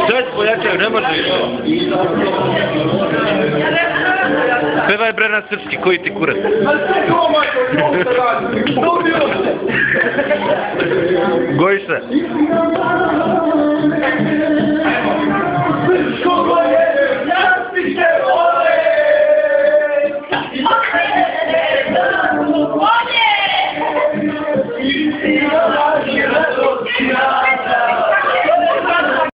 Sve pojačaju, ne može više. Pevaj bre na srpski, koji ti kurac. Goji se.